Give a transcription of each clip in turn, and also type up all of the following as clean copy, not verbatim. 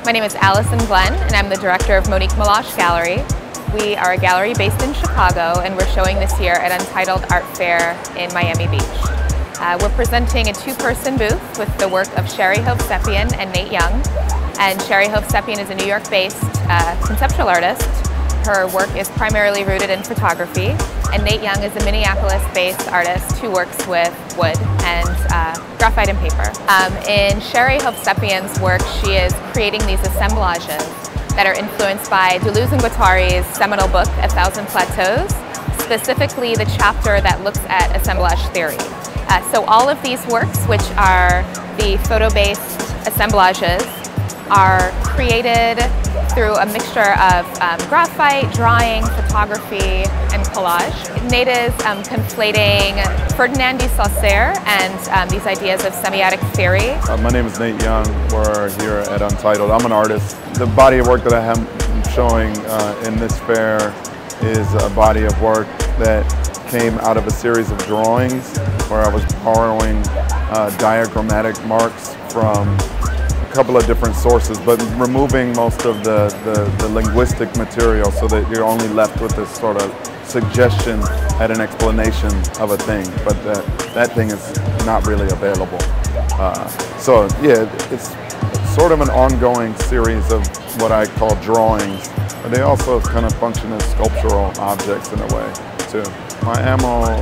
My name is Allison Glenn, and I'm the director of Monique Meloche Gallery. We are a gallery based in Chicago, and we're showing this year at Untitled Art Fair in Miami Beach. We're presenting a two-person booth with the work of Sherry Hovsepian and Nate Young. And Sherry Hovsepian is a New York-based conceptual artist. Her work is primarily rooted in photography, and Nate Young is a Minneapolis-based artist who works with wood and graphite and paper. In Sherry Hovsepian's work, she is creating these assemblages that are influenced by Deleuze and Guattari's seminal book, A Thousand Plateaus, specifically the chapter that looks at assemblage theory. So all of these works, which are the photo-based assemblages, are created through a mixture of graphite, drawing, photography, and collage. Nate is conflating Ferdinand de Saussure and these ideas of semiotic theory. My name is Nate Young. We're here at Untitled. I'm an artist. The body of work that I am showing in this fair is a body of work that came out of a series of drawings where I was borrowing diagrammatic marks from a couple of different sources, but removing most of the linguistic material so that you're only left with this sort of suggestion and an explanation of a thing, but that thing is not really available. So yeah, it's sort of an ongoing series of what I call drawings, but they also kind of function as sculptural objects in a way too. My ammo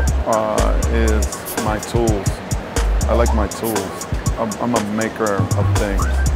is my tools. I like my tools. I'm a maker of things.